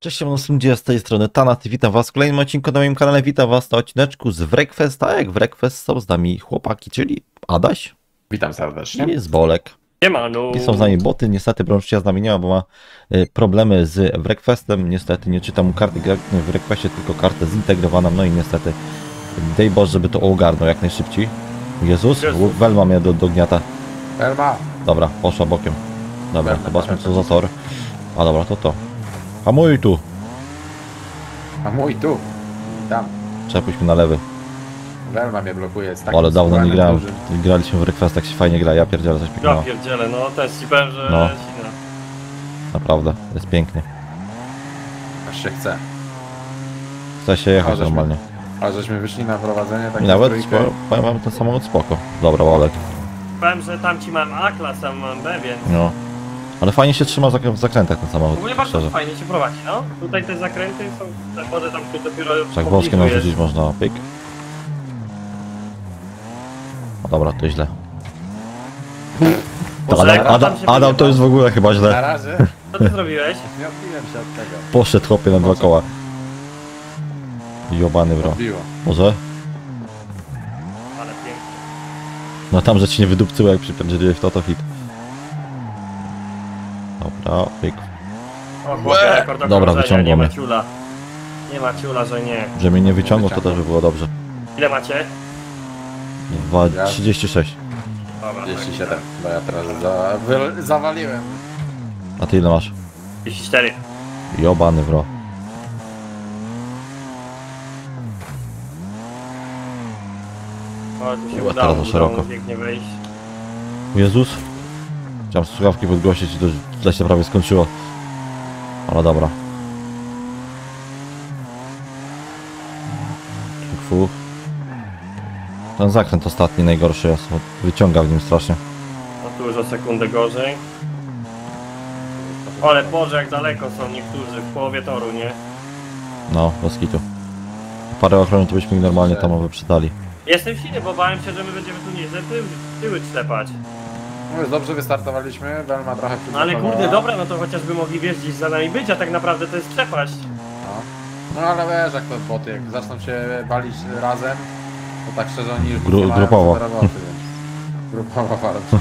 Cześć, ludzie, z tej strony Tanat i witam was w kolejnym odcinku na moim kanale. Witam was na odcineczku z Wreckfest, a jak Wreckfest są z nami chłopaki, czyli Adaś. Witam serdecznie. I jest Bolek. Siemanu. I są z nami boty, niestety Brączcia z nami nie ma, bo ma problemy z Wreckfestem. Niestety nie czytam mu karty w Wreckfestie, tylko kartę zintegrowaną, no i niestety daj Boże, żeby to ogarnął jak najszybciej. Jezus, Welma mnie do gniata. Welma. Dobra, poszła bokiem. Dobra, Welma, zobaczmy co Welma. za tor. A dobra, to. Hamuj tu. A mój tu. Tam. Przepuść mi na lewy. Welma mnie blokuje. Z Ale dawno nie grałem. dużym. Graliśmy w Wreckfest, tak się fajnie gra. Ja pierdzielę, coś Ja pięknego. pierdzielę, no też ci powiem, że No. sina. Naprawdę, jest pięknie. Aż się chce. Chce się jechać Ale żeśmy- normalnie. Ale żeśmy wyszli na prowadzenie tak I na nawet trójkę. powiem wam, ten samochód spoko. Dobra, Olek. Powiem, że tam ci mam A klasę, a mam B, więc... No. Ale fajnie się trzyma w zakrętach ten W samochód. ogóle bardzo Szczerze. fajnie się prowadzi, no. Tutaj te zakręty są... Może tam tu dopiero... Tak włoskiem pobliżujesz. narzucić można. Pyk. O dobra, to źle. To Boże, Adam, jak tam się Adam to wyjebał. jest w ogóle chyba Na źle. razie Co ty zrobiłeś? nie odbiłem się od tego. Poszedł chłopie na dwa koła. Jobany bro. Odbiło. Może? Ale pięknie. No tam, że ci nie wydupcyło jak przypierdzieliłeś w to hit. Dobra, pyk. O, chłopie, rekord Dobra, okrążenia, wyciągło nie ma mnie. ciula. Nie ma ciula, że nie. Że mnie nie wyciągnął, to też by było dobrze. Ile macie? 36. Dobra, 37. Bo ja teraz zawaliłem. A ty ile masz? 34. Jobany bro. O, tu się Ła, udało, teraz za szeroko. udało pięknie wejść. Jezus. Chciałem słuchawki podgłosić i to źle się prawie skończyło. Ale dobra. Fu. Ten zakręt ostatni najgorszy jest, bo wyciąga w nim strasznie. No tu już o sekundę gorzej. Ale Boże, jak daleko są niektórzy, w połowie toru, nie? No, bez kitu. Parę ochrony to byśmy ich normalnie tam wyprzedali. Jestem silny, bo bałem się, że my będziemy tu nieźle tyły czlepać. No już dobrze wystartowaliśmy. Welma trochę No ale przygotowała. kurde, dobra, no to chociażby mogli wiesz gdzieś za nami być, a tak naprawdę to jest przepaść. No ale wiesz jak to boty, jak zaczną się walić razem, to tak szczerze oni już Gru- nie mają grupowo. co do roboty, więc... Grupowo bardzo.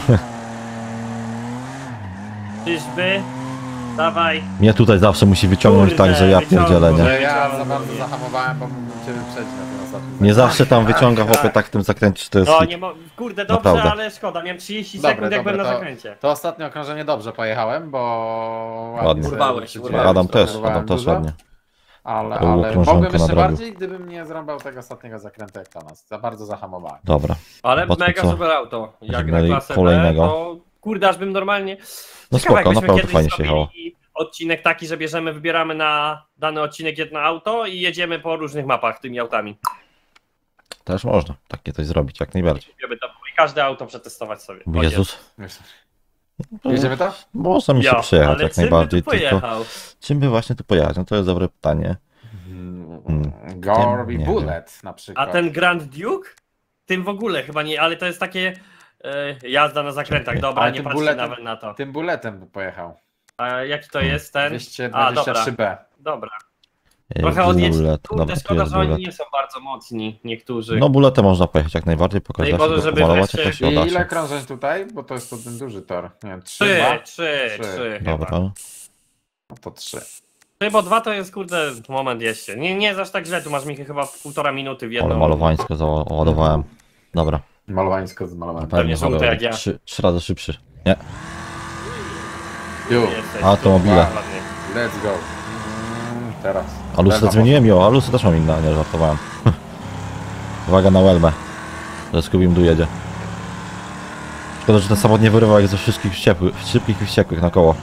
Czyżby? Dawaj. Mnie tutaj zawsze musi wyciągnąć Kurde, tak, że ja wyciągnął, pierdzielę, nie? Że ja za Wyciągnął bardzo mnie. zahamowałem, bo mógłbym cię wyprzedzić na ten ostatni Nie zakręt. zawsze tam wyciąga chłopie tak w tym zakręcie, czy to jest No hit. nie kurde, dobrze, Naprawdę. ale szkoda, miałem 30 Dobre, sekund jak byłem na dobre, zakręcie. To ostatnie okrążenie dobrze pojechałem, bo... Ładnie. sobie Urwałeś, przyciąłem, urwałeś. Adam też, urwałem Adam też dużo, ładnie. Ale To okrążonka mogłem jeszcze nadrobił. bardziej, gdybym nie zrąbał tego ostatniego zakrętu jak to nas. Za bardzo zahamowałem. Dobra. Ale Bo to mega co? super auto. Jak Będziemy na mieli klasę kolejnego. B, to kurde, aż bym normalnie... No Ciekawe, spoko, jakbyśmy naprawdę kiedyś fajnie się zrobili jechało. odcinek taki, że wybieramy na dany odcinek jedno auto i jedziemy po różnych mapach tymi autami. Też można takie coś zrobić, jak najbardziej. Żeby to było i każde auto przetestować sobie. O Jezus. Jedziemy to? Można mi się Ja, przejechać ale jak czym by najbardziej, tu tylko pojechał? czym by właśnie tu pojechać? No to jest dobre pytanie. Gorby nie Bullet na A przykład. ten Grand Duke? Tym w ogóle chyba nie, ale to jest takie jazda na zakrętach, Czekaj. dobra, Ale nie tym patrzcie bulletem- nawet na to. Tym bulletem by pojechał. A jaki to jest ten? 223B. Dobra. Trochę odjedź. Bullet. Kurde, Dobra, tu szkoda, jest że oni bullet. nie są bardzo mocni, niektórzy. No buletem można pojechać jak najbardziej, pokazać, Boże, go żeby pomalować, wreszcie- jak to się I uda ile się. krążeń tutaj? Bo to jest to ten duży tor. Nie wiem, 3, Trzy, 2? trzy chyba. Dobra. No to 3. Trzy, bo dwa to jest kurde moment jeszcze. Nie jest aż tak źle, tu masz mi chyba 1,5 minuty w Ale jedną. malowańsko załadowałem. Dobra. Malowańsko z malowaniem. Pewnie żółte jak ja. Trzy razy szybszy. Nie. Ju, Jesteś, Automobile. ładnie. let's go. Teraz. A lustro Welma zmieniłem ją, a lustro też mam inna, nie żartowałem. Uwaga na Welmę. Że Scooby tu jedzie. Szkoda, że ten samochód nie wyrywał jak ze wszystkich szybkich i wściekłych na koło.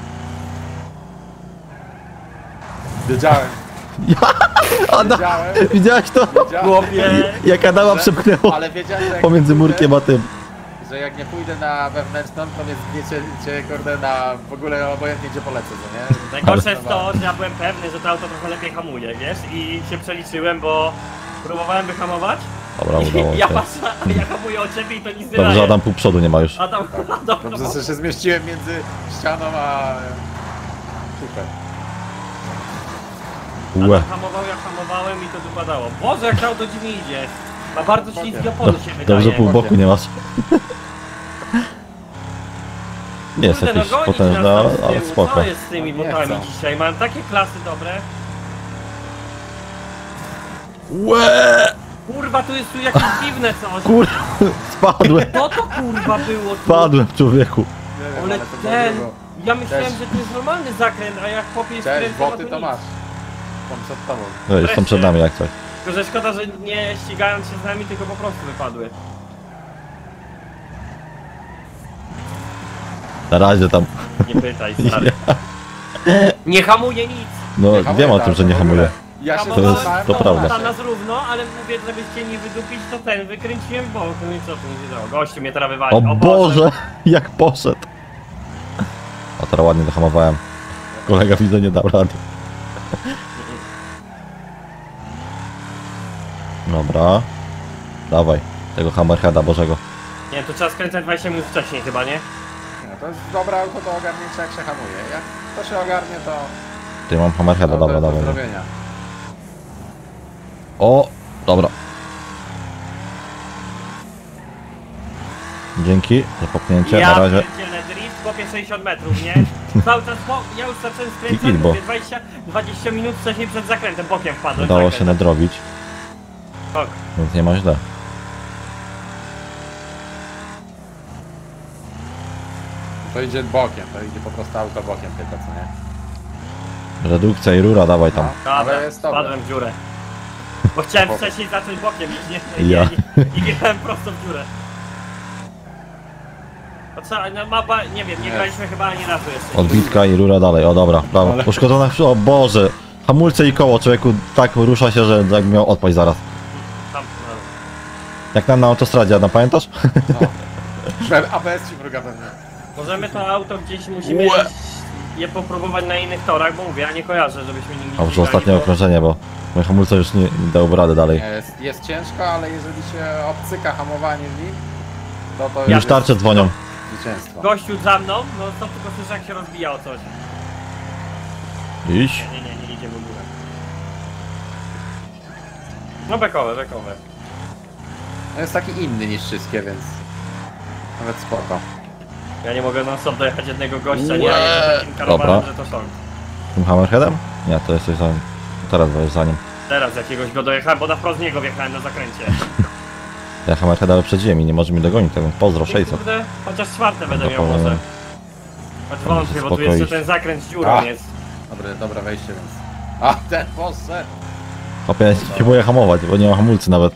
Wiedziałem. Adam, Wiedziałem. widziałeś to? Wiedziałem. Chłopie, Jak Adama Że- przepchnęło Ale wiedziałem, że jak pomiędzy nie pójdę- murkiem a tym. Że jak nie pójdę na wewnętrzną, to mnie zgniecie cię kurde na w ogóle obojętnie gdzie polecę, co nie? najgorsze jest to, że ja byłem pewny, że to auto trochę lepiej hamuje, wiesz? I się przeliczyłem, bo próbowałem wyhamować Dobra, udało i ja się. patrzę, a ja hamuję od ciebie i to nic nie Dobrze, daje. Adam pół przodu nie ma już. Adam, Dobrze, że się zmieściłem między ścianą a... Super. Ale Łe. hamował, ja hamowałem i to wypadało. Boże, jak to auto dziwnie idzie. Ma bardzo śliskie opony się wydaje. Dobrze pół boku nie masz. Nie jest Kurde, jakiś gonić potężny, nas tam z ale tyłu. spoko. Co jest z tymi No nie botami chcą. dzisiaj? Mam takie klasy dobre. Łe! Kurwa, tu jest jakieś dziwne coś. Kurwa, spadłem, Co to kurwa było tu? spadłem człowieku. Nie wiem, Ale ale to było ten... grubo. Ja myślałem, Cześć. że to jest normalny zakręt, a jak chłopie jest Cześć, skręcony, boty to nic. masz. Tam przed tobą. No, są przed nami jak coś. Tylko, że szkoda, że nie ścigając się z nami, tylko po prostu wypadły. Na razie tam. Nie pytaj, stary. Nie hamuje nic. No Nie hamuje, wiem o tak, tym, że to nie w ogóle. hamuje. Ja się Hamowałem, zastanawiałem, to prawda. Tam nas równo, ale mówię, żebyście nie wydupić, to ten, wykręciłem w bok. No i co tu nie wiedziało? Gościu mnie teraz wywali. O Boże, jak poszedł. A teraz ładnie dohamowałem. Kolega widzę nie dał rady. Dobra. Dawaj, tego hammerheada Bożego. Nie, to trzeba skręcać 20 minut wcześniej chyba, nie? Nie, to jest dobre auto do ogarnięcia, jak się hamuje. Jak to się ogarnie, to... Tutaj mam hammerheada, to dobra, do dawaj. zrobienia. O, dobra. Dzięki za popchnięcie, na razie. pierdzielę, drift, chłopie 60 metrów, nie? Cały czas, ja już zacząłem skręcać, Git, bo- mówię, 20 minut wcześniej przed zakrętem, bokiem wpadłem. Udało się zakręt. nadrobić, Tak. więc nie ma źle. To idzie bokiem, to idzie po prostu auto bokiem tylko, co nie? Redukcja i rura, dawaj tam. Dobra, Ale jest dobre. wpadłem w dziurę. Bo chciałem Spoko. wcześniej zacząć bokiem iść, nie? Ja. I wjechałem prosto w dziurę. To trzeba, no mapa, nie wiem, nie Nie. graliśmy chyba ani razu jeszcze. Odbitka i rura dalej, o dobra, brawo. Uszkodzone, o Boże. Hamulce i koło, człowieku tak rusza się, że jakby miał odpaść zaraz. Tam, no. Jak nam na autostradzie, Adam, pamiętasz? No. ABS ci mruga pewnie. Możemy to auto gdzieś, musimy je popróbować na innych torach, bo mówię, ja nie kojarzę, żebyśmy nigdy A może ścigali, ostatnie bo- okrążenie, bo moje hamulce już nie dałyby rady dalej. Jest ciężko, ale jeżeli się obcyka hamowanie w nim, to Już tarcze dzwonią. zwycięstwo. Gościu za mną, no to tylko słyszę jak się rozbija o coś. Iść. Nie idzie w ogóle. No bekowe. On jest taki inny niż wszystkie, więc nawet spoko. Ja nie mogę non stop dojechać jednego gościa, nie? Łe. A jeszcze takim karowanem, Dobra. że to szok. Tym hammerheadem? Nie, to jesteś za nim. Teraz będziesz za nim. Teraz jakiegoś go dojechałem, bo na wprost niego wjechałem na zakręcie. Ja hammerheada wyprzedziłem i nie może mi dogonić tego. Pozdro, 600. Kurde, chociaż czwarte będę No to miał może. powiem. Choć wątpię, bo tu Spoko jeszcze iść. ten zakręt z dziurą A. jest. Dobre wejście, więc... A, ten poszedł! Hopie, ja się boję hamować, bo nie ma hamulcy nawet.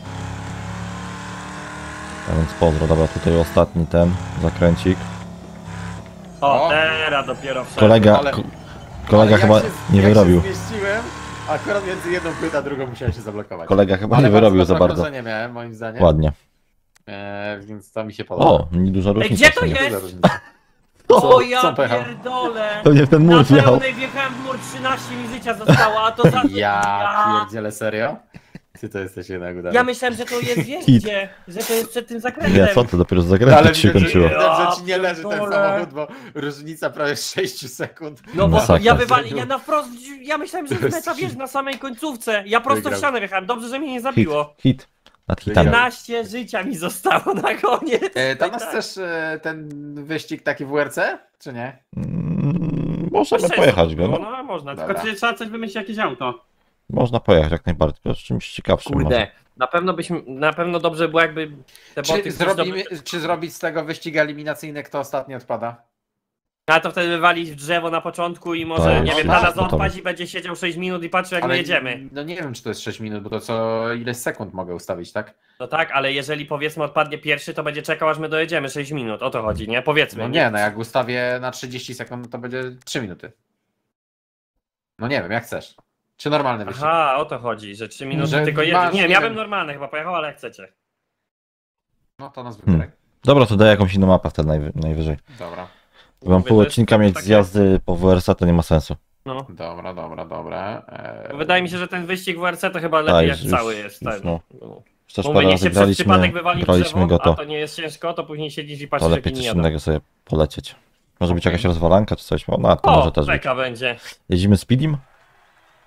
A więc pozdro, dobra, tutaj ostatni ten zakręcik. O, O. teraz dopiero wszedł. Kolega, ale- kolega Ale chyba jak się- nie jak wyrobił. się zmieściłem, akurat między jedną płytą a drugą musiałem się zablokować. Kolega chyba Ale nie wyrobił za dobre bardzo. okrążenie miałem, moim zdaniem. Ładnie. Więc to mi się podoba. O, nieduża różnica. gdzie to w sumie. jest? Duża różnica. O Co ja pojechał? pierdolę! Pewnie w ten mur Na wjechał. pełnej wjechałem w mur, 13 mi życia zostało, a to za... Ja pierdzielę, serio? Ty to jesteś jednak udany. Ja myślałem, że to jest, wiesz Hit. gdzie? Że to jest przed tym zakrętem. Nie, co to dopiero z No, ale zakrętu ci się widać, że, kończyło. widać, że ci nie leży ten Pierdolę. samochód, bo różnica prawie 6 sekund. No bo Masakra. ja wywali, ja na wprost, ja myślałem, że jest meta, wiesz, na samej końcówce. Ja prosto w Wygrał. ścianę wjechałem, dobrze, że mnie nie Hit, zabiło. hit. Nad hitami. Wygrał. 15 życia mi zostało na koniec. Tam Tak. jest też ten wyścig taki w WRC, czy nie? Możemy Często pojechać go, było, no. no można, Dobra. tylko trzeba coś wymyślić, jakieś auto. Można pojechać jak najbardziej, tylko z czymś ciekawszym może. Kurde, na pewno dobrze było jakby te boty... Czy zrobić z tego wyścig eliminacyjny, kto ostatni odpada? A to wtedy wywalić w drzewo na początku i może, Tak, nie wiem, tak, na nas gotowe. odpaść i będzie siedział 6 minut i patrzy jak my jedziemy. No nie wiem, czy to jest 6 minut, bo to co ileś sekund mogę ustawić, tak? No tak, ale jeżeli powiedzmy odpadnie pierwszy, to będzie czekał aż my dojedziemy 6 minut, o to chodzi, nie? Powiedzmy. No nie, no jak ustawię na 30 sekund, to będzie 3 minuty. No nie wiem, jak chcesz. Czy normalny wyścig? Aha, o to chodzi, że 3 minuty Że tylko jedzie. masz, Nie, nie ja wiem. bym normalny chyba pojechał, ale jak chcecie. No to nas wybieraj. Dobra, to daj jakąś inną mapę wtedy najwyżej. Dobra. Bo mam Mówię, pół to jest odcinka mieć takie- z jazdy po WRC, to nie ma sensu. No. Dobra. Wydaje mi się, że ten wyścig w RC to chyba lepiej jak już- cały jest. już Tak. no. No. Też Mówię, parę niech razy się przez przypadek wywali graliśmy drzewo, go, a to, to nie jest ciężko, to później siedzisz i to patrzysz lepiej jak coś inni jadą. innego sobie polecieć. Może być Okej. jakaś rozwalanka czy coś, no to O, może też być. beka będzie. Jeździmy speedim?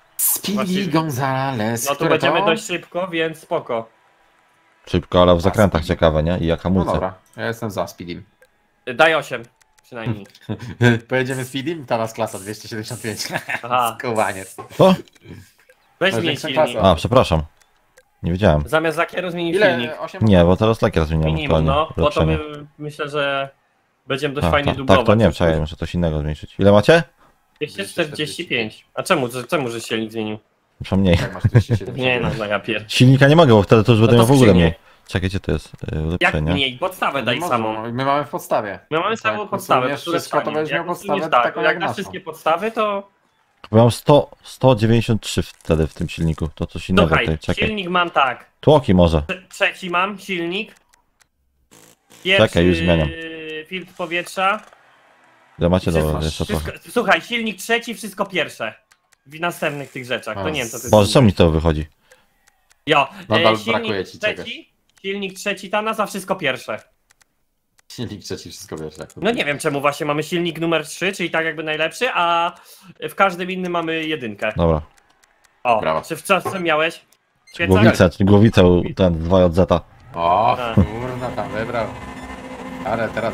Speedy Gonzales. No tu które będziemy to? dość szybko, więc spoko. Szybko, ale w zakrętach ciekawe, nie? I jak No hamulce. dobra, ja jestem za Speedym. Daj 8 przynajmniej. Pojedziemy Speedym? Teraz klasa 275. Aha. Skowaniec. Co? Weź Masz zmień większą silnik. klasę. A, przepraszam. Nie wiedziałem. Zamiast lakieru zmienił Ile? silnik. 8? Nie, bo teraz lakier zmieniam Minimum, aktualnie. no. Bo to Ulepszenie. myślę, że będziemy dość A, fajnie tak, dublować. tak, to nie, czekaj, muszę coś innego zmniejszyć. Ile macie? 245. A czemu że silnik zmienił? Muszę mniej. Jak masz 270? Nie no, ja pier... Silnika nie mogę, bo wtedy to już będę No miał to w ogóle skrzynię. mniej. Czekajcie, to jest Jak ulepszenie. mniej? Podstawę daj Nie samą. można, my mamy w podstawie. My mamy samą Jak podstawę, usuniesz które wszystko, to stanie. będziesz miał Jak podstawę usuniesz, tak, taką jak jak na naszą. wszystkie podstawy, to... Bo mam 193 wtedy w tym silniku. To coś innego Słuchaj, tutaj. Czekaj. silnik mam tak. Tłoki może. Trzeci mam silnik. Pierwszy Czekaj, już zmieniam. filtr powietrza. Ile macie? Wszystko- Dobra, jeszcze trochę. Słuchaj, silnik trzeci, wszystko pierwsze. W następnych tych rzeczach. To nie wiem co to jest. Boże, co mi to wychodzi? Jo, Nadal silnik brakuje ci trzeci, silnik trzeci Tanas, a wszystko pierwsze. Silnik trzeci, wszystko wiesz. Jak No nie wiem czemu właśnie mamy silnik numer 3, czyli tak jakby najlepszy, a w każdym innym mamy jedynkę. Dobra. O, Brawo. czy w co miałeś? Świeca? Głowicę, czyli głowicę ten 2JZ. O, Tak. kurna, tam wybrał. Ale teraz...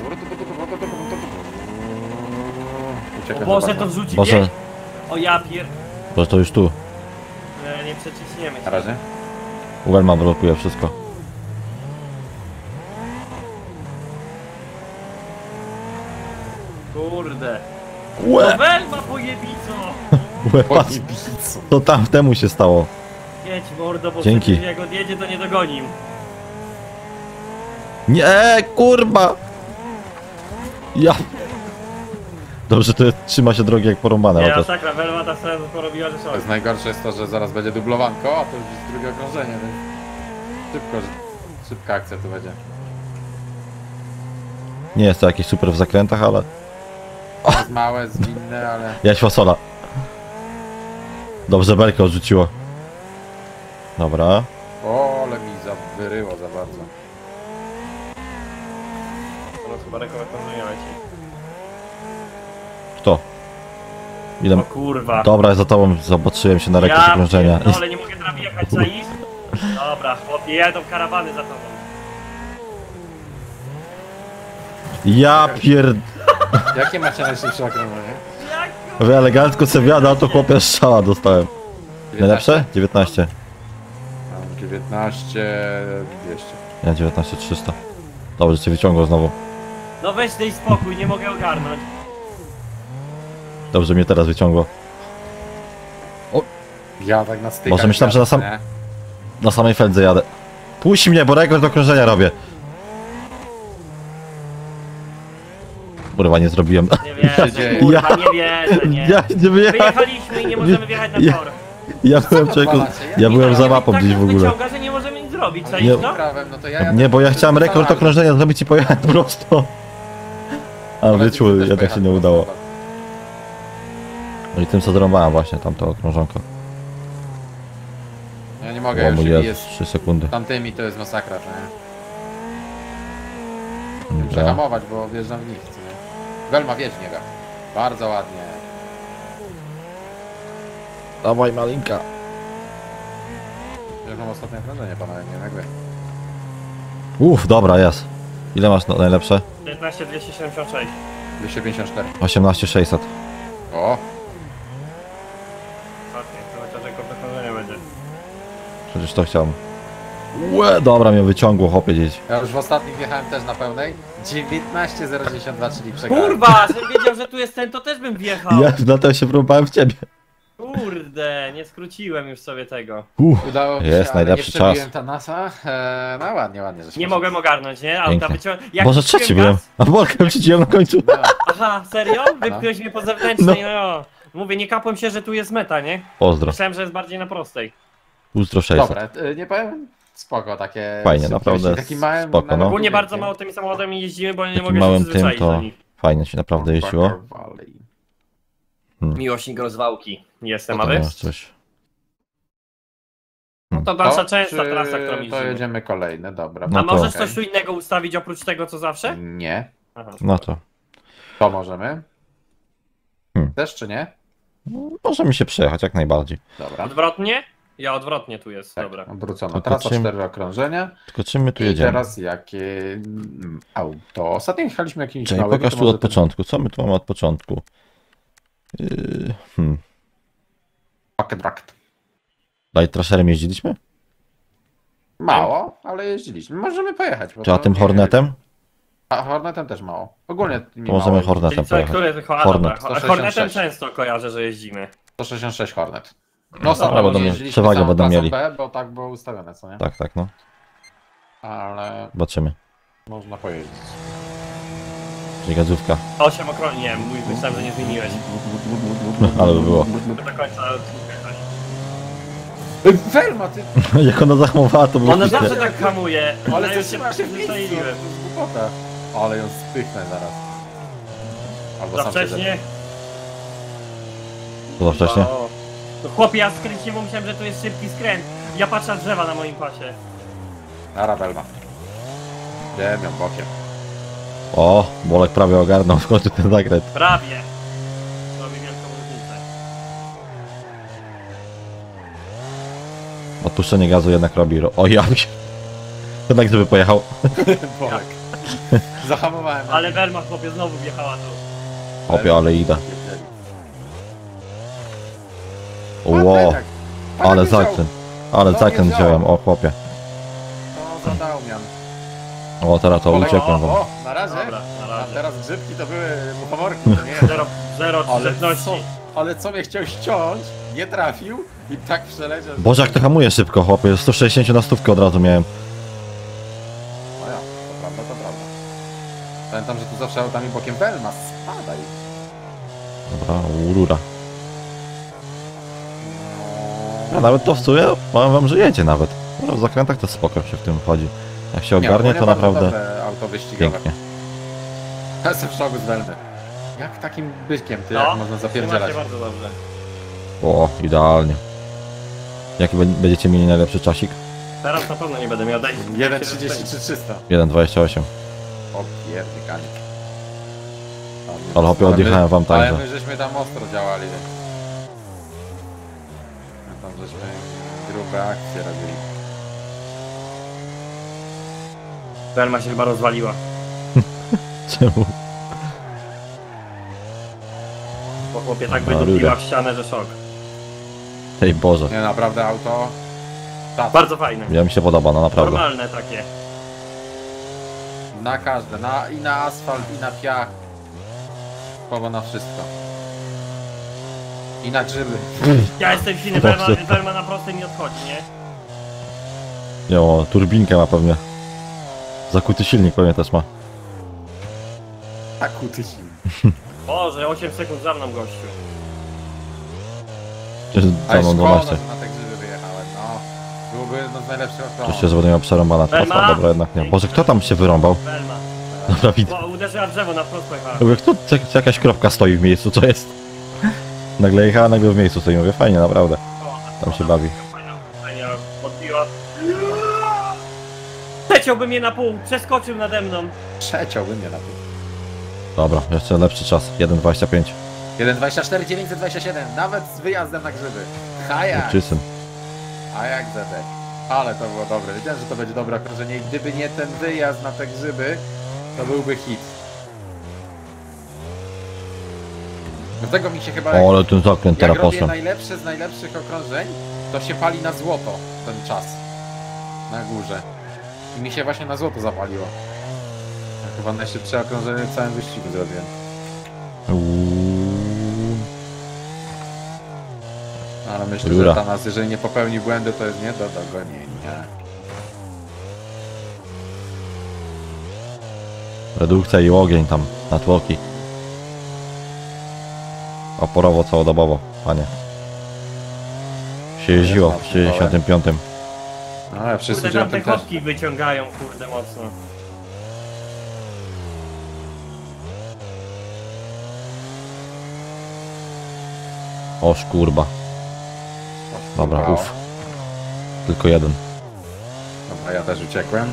O Uciekaj Boże, za to bardzo. wrzuci Boże, mnie? O ja pier... Boże, to już tu. Nie przeciśniemy się. Na razie. Uelma blokuje wszystko. Kurde. Łe! No Welma pojebico! Łe, patrz, to tam temu się stało. Jedź mordo, bo Dzięki. przecież jak odjedzie to nie dogonim. Nie, kurwa! Ja... Dobrze, to jest, trzyma się drogi jak porąbane. Nie, chociaż. masakra, Welma ta scena porobiła, że To szok. jest najgorsze jest to, że zaraz będzie dublowanko, a to już jest drugie okrążenie, więc szybka akcja tu będzie. Nie jest to jakieś super w zakrętach, ale... To jest małe, zwinne, ale... Jaś fasola. Dobrze, belkę odrzuciło. Dobra. O, ale mi wyryło za bardzo. No chyba rekomenduję leci. Kto? Ile... O kurwa. Dobra, za tobą zobaczyłem się na rekord okrążenia. No ale nie mogę tam jechać za iść. Dobra, chłopie, jadą karawany za tobą. Ja pier... Jakie macie najszybsze okrążenie? Jak Wy elegancko se wjada, a to chłopie strzała dostałem. Najlepsze? 19. Mam 19, 200. Ja 19 300. Dobrze, cię wyciągał znowu. No weź daj spokój, nie mogę ogarnąć. Dobrze mnie teraz wyciągło. Ja tak na stykach. Może myślałem, że na sam- nie? Na samej feldze jadę. Puść mnie, bo rekord okrążenia robię. Kurwa, nie zrobiłem. Nie wierzę, dzieje? kurwa, nie wierzę, nie. Ja nie wyjechałem. Wyjechaliśmy i nie możemy wjechać na Ja- tor. Ja byłem człowieku. Ja byłem za mapą tak gdzieś w ogóle. wyciąga, że nie możemy nic zrobić, Ale Nie- czaisz to? prawem, no to ja jadę Nie, bo ja przez chciałem rekord salami. okrążenia zrobić i pojechałem prosto. A Ale wiecie, ty też jednak się nie pojechałeś udało. prosto. No i tym co zrąbałem właśnie tamto okrążonko. Ja nie mogę, O już mój jeżeli Jezus, jest 3 sekundy. tamtymi, to jest masakra, to nie? Dobra. Muszę hamować, bo wjeżdżam w nich, co nie? Welma, wiedź w niego. Bardzo ładnie. Dawaj malinka. Ja mam ostatnie okrążenie, panowie, nie wiem jak wy. Dobra, jest. Ile masz najlepsze? 15 276. 254. 18 600. O! Okej, to chociaż rekord okrążenia będzie. Przecież to chciałem. Łe, dobra, mnie wyciągło, chłopie gdzieś. Ja już w ostatnich wjechałem też na pełnej. 19,092, czyli przegrałem. Kurwa, żebym wiedział, że tu jest ten, to też bym wjechał. Ja dlatego się próbowałem w ciebie. Kurde, nie skróciłem już sobie tego. Udało mi się, Jest ale najlepszy nie czas. przebiłem Tanasa. No ładnie, ładnie. żeśmy Nie poszli. mogłem ogarnąć, nie? Auta Pięknie. wyciąłem. Boże, trzeci byłem. A Bolkę przyciąłem na końcu. No, Aha, serio? Wypchnąłeś mnie po zewnętrznej, no. Mówię, nie kapłem się, że tu jest meta, nie? Pozdro. Myślałem, że jest bardziej na prostej. Ustro 600. dobra, nie powiem. Spoko, takie... Fajnie, szybkie naprawdę wyścigi, taki małym, spoko, no. nawet Ogólnie wielkim. bardzo mało tymi samochodami jeździmy, bo nie Takim mogę się małym tym przyzwyczaić do to nich. fajnie się naprawdę jeździło. Bucker Valley. Miłośnik rozwałki jestem, No a to wy? Masz coś. No to nasza To, częsta czy trasa, którą To jeździmy. jedziemy kolejne, dobra. No A to- możesz okej. coś tu innego ustawić oprócz tego, co zawsze? Nie. Aha. No to. To możemy. Hmm. Też czy nie? Może mi się przejechać jak najbardziej. Dobra, Odwrotnie? Ja odwrotnie tu jest, tak, dobra. obrócono. To Trasa czym- 4 okrążenia. Tylko czym my tu I jedziemy? teraz jakie auto? Ostatnio jechaliśmy jakimś Czekaj, małym. pokaż tu od początku. Co my tu mamy od początku? Pocket Rocket. Light Trasherem jeździliśmy? Mało, ale jeździliśmy. Możemy pojechać. Bo Czy a to tym nie- Hornetem? A Hornetem też mało. Ogólnie nie To możemy mało. Hornetem Czyli co, pojechać. który... A, Hornet. dobra. 166. Hornetem często kojarzę, że jeździmy. 166 Hornet. No Dobra, ostatnio będą mieli- jeździliśmy przewagę całą będą trasą mieli. B, bo tak było ustawione, co nie? Tak, tak, no. Ale Zobaczymy. można pojeździć. Czyli gazówka. 8 okrąg... Nie, myślałem, że nie zmieniłeś. Ale by było. Do końca jechać. Welma, ty! Jak ona zachmowała, to było Ona pięknie. zawsze tak hamuje. Ale ja ty już się trzymasz się w miejscu, to przyzwyczaiłem. jest głupota. Ale ją spychnę zaraz. Albo Za sam się wcześnie. To za wcześnie? O. No chłopie, ja skręciłem, bo myślałem, że to jest szybki skręt. Ja patrzę na drzewa na moim pasie. Nara Welma. Wiem, ją bokiem. O, Bolek prawie ogarnął w końcu ten zakręt. Prawie. Robi wielką różnicę. Odpuszczenie gazu jednak robi. O ja mi się. Jednak żeby pojechał. Bolek. Zahamowałem. Ale Welma chłopie znowu wjechała tu. Opie, ale idę. Ło, ale zakręt. Ale No, zakręt nie wziąłem, działał. o chłopie. To zadał mian. O, teraz to Bolek, uciekłem wam. O, na razie. Dobra, na A razie. teraz grzybki to były muchomorki, to nie Zero ale żywności. co, ale co mnie chciał ściąć, nie trafił i tak przeleciał. Boże, jak to hamuje szybko, chłopie. 160 na stówkę od razu miałem. No ja, to prawda, to prawda. Pamiętam, że tu zawsze autami bokiem Welma, spadaj. Dobra, urura. A nawet to w sumie, powiem wam, że jedzie nawet. No, w zakrętach to spoko się w tym chodzi. Jak się ogarnie, ogólnie to bardzo naprawdę dobre auto wyścigowe. pięknie. Ja jestem w szoku z Welmy. Jak takim bykiem, ty, No, jak można Trzyma zapierdzielać. się bardzo dobrze. O, idealnie. Jaki będziecie mieli najlepszy czasik? Teraz na pewno nie będę miał. Daj 1.30 czy 300. 1,28. O pierdykanie. Ale hopie, odjechałem wam Ale także. my żeśmy tam ostro działali, więc... My tam żeśmy grube akcje robili. Welma się chyba rozwaliła. Czemu? Bo chłopie tak Dobra, wydupiła rudę. w ścianę, że szok. Ej Boże. Nie, naprawdę auto... Tak, Bardzo fajne. Ja mi się podoba, no naprawdę. Normalne takie. na każde, i na asfalt, i na piach. Pogo na wszystko. I na grzyby. Ja jestem silny, Welma na prostej mi odchodzi, nie? Nie, o, turbinkę ma pewnie. Zakuty silnik pewnie też ma. Tak utysił. Boże, 8 sekund za mną gościu. Za mną 12. że na te grzyby wyjechałem, no. Byłoby jedno z najlepszych Przecież okronów. że będę miał przerąbana Welma? trasa, dobra jednak nie. Boże, kto tam się wyrąbał? Welma. Dobra, widzę. Bo uderzyła w drzewo, na wprost pojechała. Mówię, kto, czy jakaś kropka stoi w miejscu, co jest? Nagle jechała, nagle w miejscu stoi. Mówię, fajnie, naprawdę. Tam się bawi. Fajnie podbiła. Przeciąłby mnie na pół, przeskoczył nade mną. Przeciąłbym mnie na tym. Dobra, jeszcze lepszy czas. 1,25. 1.24, 927, nawet z wyjazdem na grzyby. Hajak! Czysyn. A jak zadek. Ale to było dobre. Wiedziałem, że to będzie dobre okrążenie i gdyby nie ten wyjazd na te grzyby, to byłby hit. Dlatego mi się chyba... O, ale ten zakręt Jak teraz robię poszedł. najlepsze z najlepszych okrążeń, to się pali na złoto ten czas. Na górze. I mi się właśnie na złoto zapaliło. Ja chyba najszybsze okrążenie w całym wyścigu zrobiłem. Ale myślę, Dobra. że Tanas, jeżeli nie popełni błędu, to jest nie do dogonienia. Redukcja i ogień tam na tłoki. Oporowo całodobowo, panie. Się jeździło w 65. No ale wszyscy Kurde, tam te 9 też. kostki wyciągają, kurde, mocno. Oż kurba. Dobra, Wow. uff. Tylko jeden. Dobra, ja też uciekłem.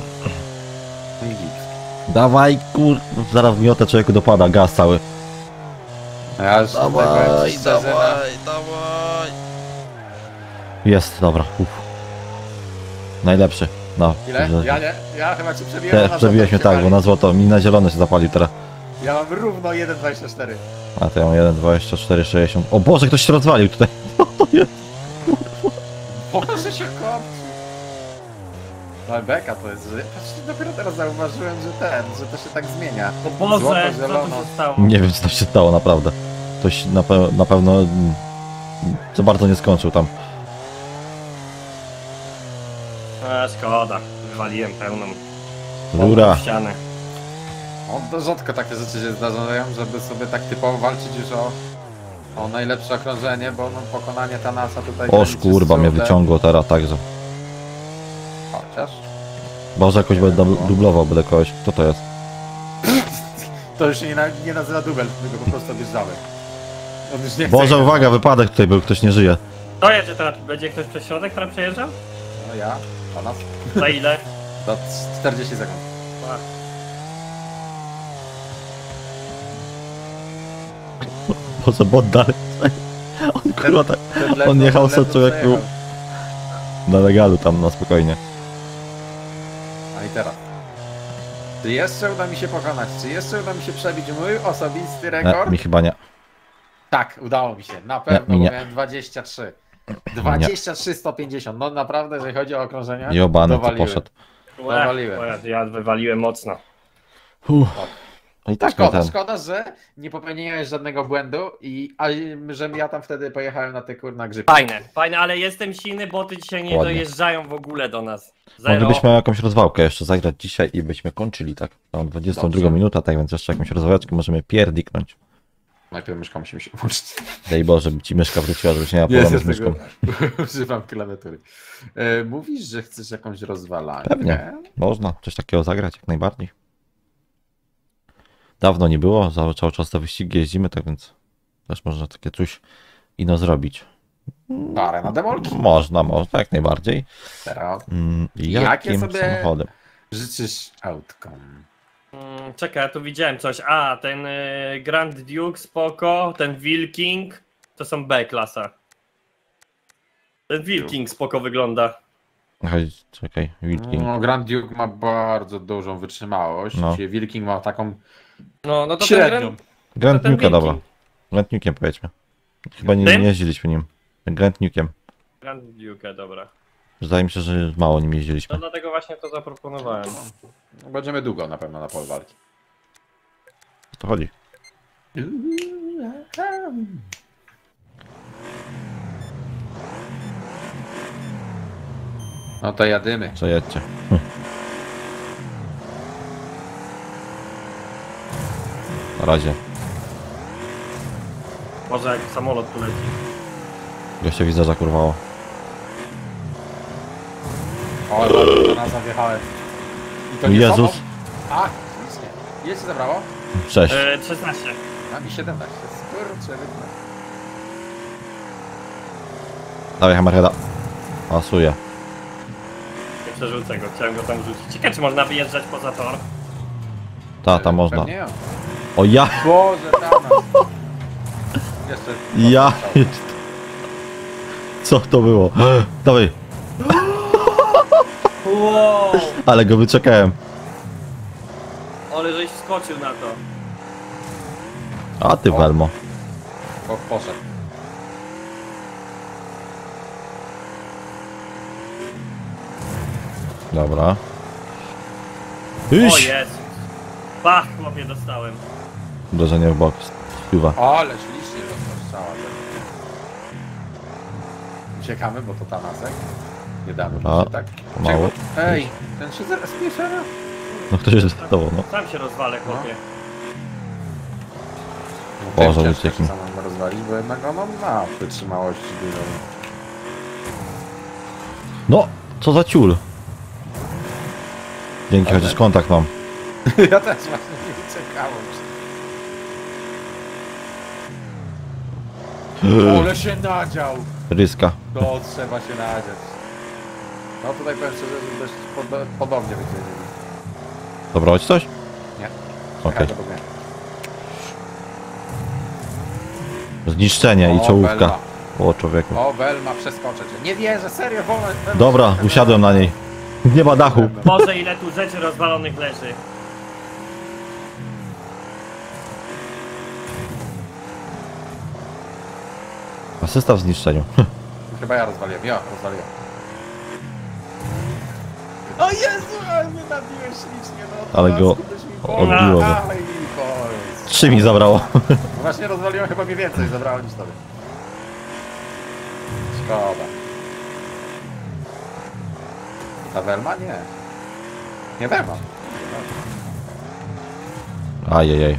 I git. Dawaj kur... Zaraz w miotę człowieku dopada, gaz cały. Ja już tutaj powiem ci szczerze, dawaj. Jest, dobra. Najlepszy. No. Ile? że- Ja nie, ja chyba cię przebiłem. Też na przebiłeś mnie złoto tak, bo na złoto mi na zielono się zapalił teraz. Ja mam równo 1,24. A to ja mam 1,24,60. O Boże, ktoś się rozwalił tutaj. Co to jest? Boże się kopci. No beka to jest, że... Patrzcie, dopiero teraz zauważyłem, że to się tak zmienia. O Boże, Złoto, co tu zielono. się stało? Nie wiem, co tam się stało, naprawdę. Ktoś na pewno za bardzo nie skończył tam. Szkoda, wywaliłem pełną Rura. ścianę. No to rzadko takie rzeczy się zdarzają, żeby sobie tak typowo walczyć już o najlepsze okrążenie, bo no, pokonanie Thanasa tutaj... Oż kurwa, mnie wyciągło teraz także. Chociaż... Boże, jakoś będę dublował, będę kogoś. Kto to jest? To już się nie nazywa dubel, tylko po prostu objeżdżamy. On już nie chce Boże, jechać. uwaga, wypadek tutaj był, ktoś nie żyje. To jedzie teraz, będzie ktoś przez środek, który przejeżdżał? No ja, Thanas. Za ile? Do 40 sekund. Boże, bot dalej. On kurwa tak. On jechał sobie człowieku na legalu tam, na spokojnie. A i teraz. Czy jeszcze uda mi się pokonać? Czy jeszcze uda mi się przebić mój osobisty rekord? Mi chyba nie. Tak, udało mi się. Na pewno, mi nie. bo miałem 23. 23 150. No naprawdę, jeżeli chodzi o okrążenia, Jobany to dowaliłem. poszedł. Dowaliłem. Ja wywaliłem mocno. No i tak Szkoda, ten. szkoda, że nie popełniłeś żadnego błędu że ja tam wtedy pojechałem na te kurna grzyby. Fajne, ale jestem silny, boty dzisiaj nie Ładnie. dojeżdżają w ogóle do nas. Zero. Moglibyśmy jakąś rozwałkę jeszcze zagrać dzisiaj i byśmy kończyli, tak? Mam 22 Dobrze. minuta, tak więc jeszcze jakąś rozwałeczkę możemy pierdiknąć. Najpierw myszka musimy się włączyć. Daj Boże, by ci myszka wróciła, żebyś nie miał problemu z myszką. Używam klawiatury. Mówisz, że chcesz jakąś rozwalankę? Pewnie. Można coś takiego zagrać, jak najbardziej. Dawno nie było, cały czas te wyścigi jeździmy, tak więc też można takie coś ino zrobić. Parę na demolki. Można, jak najbardziej. Teraz Jakim sobie- samochodem? życzysz autką. Czekaj, ja tu widziałem coś. A, ten Grand Duke spoko, ten Wilking to są B-klasa. Ten Wilking spoko wygląda. Chodź, czekaj, Wilking. No, Grand Duke ma bardzo dużą wytrzymałość. No. Wilking ma taką No to ten średnią. Grand... Grand ten Nuke'a, Wilking. dobra. Grand Nuke'iem powiedzmy. Chyba nie Tym? jeździliśmy nim. Grand Nuke'iem. Grand Duke, dobra. Zdaje mi się, że mało nim No jeździliśmy. dlatego właśnie to zaproponowałem. Będziemy długo na pewno na pol walki. O to chodzi. No to jadymy. Przejedźcie. Na razie. Może jak samolot tu leci. Gościa widzę, zakurwało. O, do nas zawjechałem. I to nie Jezus. sobą? A, nic nie. Ile się zabrało? 6. 16. A mi 17. Skurczę, Dawaj Hammerheada. Pasuje. Nie przerzucę go, chciałem go tam rzucić. Ciekawe, czy można wyjeżdżać poza tor. Tam można. Pewnie ja. O ja! Boże, Thanas. Jeszcze. Ja! Co to było? Dawaj! Wow! Ale go wyczekałem. Ale żeś wskoczył na to. A ty Welmo. Poszedł. Dobra. O Iść! Jezus. Bach, chłopie, dostałem. Uderzenie w bok. Piwa. Ale ślicznie rozstrzała. Uciekamy, bo to Thanasek. Nie damy A, się tak. pomału. Ej, ten się zaraz pisze. No ktoś jest z tobą, no. Sam się rozwalę, chłopie. Boże, ciężko uciekł. się samemu rozwalić, bo jednak ono ma wytrzymałość dużą. No! Co za ciul! Dzięki, Ale- chociaż kontakt mam. Ja też właśnie nie czekałem. Ale się nadział! Ryska. To trzeba się nadziać. No tutaj powiem szczerze, że dość podobnie będzie. Dobra, chodź coś? Nie. Okej. Czekaj, to powiem. Zniszczenie i O, czołówka. Belma. O człowieku. O, Belma przeskoczę cię. Nie wierzę, serio, Belma. Dobra, usiadłem na niej. Nie ma dachu. Boże, ile tu rzeczy rozwalonych leży. Asysta w zniszczeniu. Chyba ja rozwaliłem, O Jezu, ale mnie nabiłeś ślicznie, no. Ale go odbiło. Ale mi powiedz. 3 mi zabrało. No właśnie rozwaliłem chyba mi więcej, zabrało niż tobie. Szkoda. Ta Welma? Nie. Nie Welma. Ajajaj.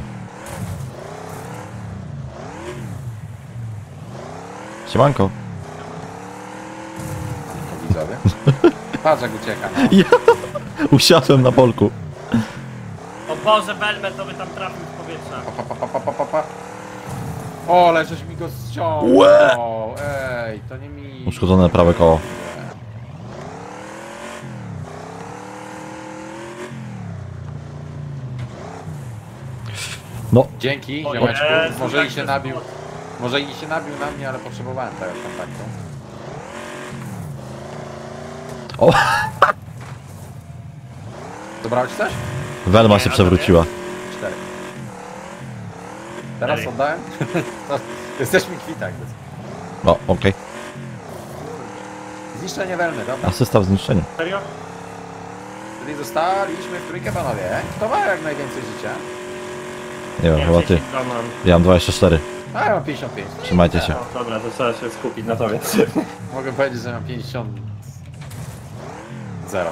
Siemanko. Widzowie. Patrz jak ucieka, no. Ja usiadłem na polku. O Boże, Belmę, to by tam trafił z powietrza. Pa. O, ale żeś mi go ściągnął. Ej, to nie mi. Uszkodzone prawe koło. No, Dzięki, O ziomeczku. Jezu, Może jak i się to nabił. było. Może i się nabił na mnie, ale potrzebowałem tego kontaktu. o, Dobrał ci coś? Welma Nie, się a przewróciła. 4. Teraz Ej. oddałem? To jesteśmy kwita. O, okej. Zniszczenie Welmy, dobra. Asysta w zniszczeniu. Serio? Czyli zostaliśmy w trójkę, panowie. Kto ma jak najwięcej życia? Nie wiem, chyba ty. 10 mam. Ja mam 24. A ja mam 55. Trzymajcie się. No, dobra, to trzeba się skupić na tobie. Mogę powiedzieć, że mam 50. 0.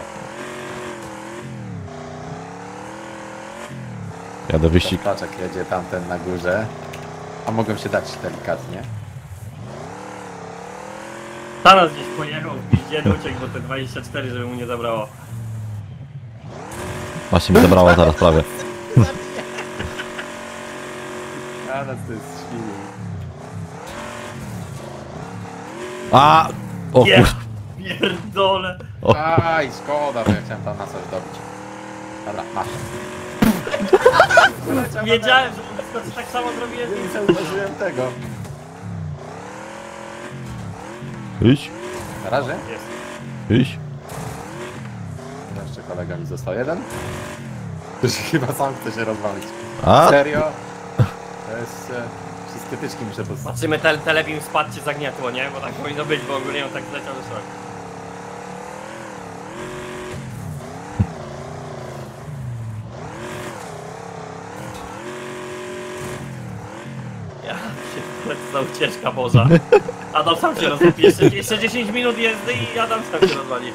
Jadę wyścig. Paczek jedzie tamten na górze. A mogą się dać delikatnie. Thanos gdzieś pojechał w pizdzie, uciekł, bo te 24, żeby mu nie zabrało. Właśnie mi zabrała zaraz prawie. A nas to jest świni. A! O Nie. kur... Pierdole. O. Aj, szkoda, bo ja chciałem tam na coś dobić. Dobra, masz. Wiedziałem, że blisko tak samo zrobiłem. Nie zauważyłem tego. Idź, Na razie. Jest. idź. Jeszcze kolega mi został jeden. To się chyba sam chce się rozwalić. A! Serio? To jest... Wszystkie tyczki muszę postawić. Patrzymy, telebim spadł cię zagniatło, nie? Bo tak powinno być, bo ogólnie on tak zleciał do szok. Ja się co za ucieczka Boża. Adam sam się rozwali. Jeszcze 10 minut jezdy i Adam sam się rozwali.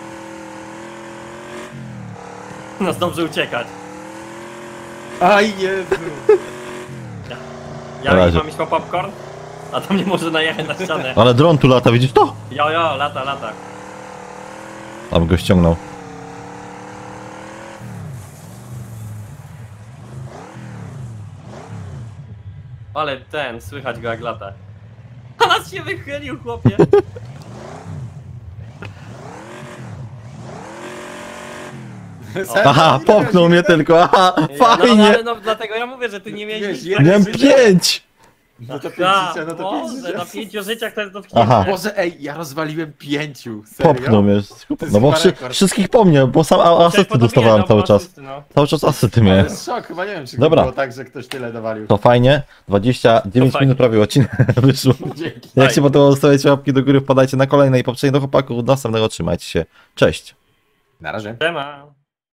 Nas dobrze uciekać. Aj, Jezu! Na Ja razie. mam iść po popcorn? A tam nie może najechać na ścianę. Ale dron tu lata, widzisz to? Jo, lata. Tam go ściągnął. Ale ten, słychać go jak lata. A nas się wychylił, chłopie. Aha, popchnął mnie tylko, aha, No, fajnie! ale no dlatego ja mówię, że ty nie miałeś nic. Miałem 5! No to 5 Aha, życia, no to 5 Boże, życia. na 5 życiach to jest Aha. dotknięcie. Boże, ej, ja rozwaliłem 5. Serio? Popchnął mnie. To jest No bo chyba rekord. wszystkich po mnie, bo sam asysty dostawałem cały czas. Cały czas asysty To miałem. jest szok, chyba nie wiem, czy Dobra. było tak, że ktoś tyle dowalił. To fajnie, 29 To fajnie. minut prawie odcinek wyszło. Dzięki. Jak się podobało, zostawiajcie łapki do góry, wpadajcie na kolejne i poprzednie do chłopaków. Następnego trzymajcie się. Cześć! Na razie. Tema.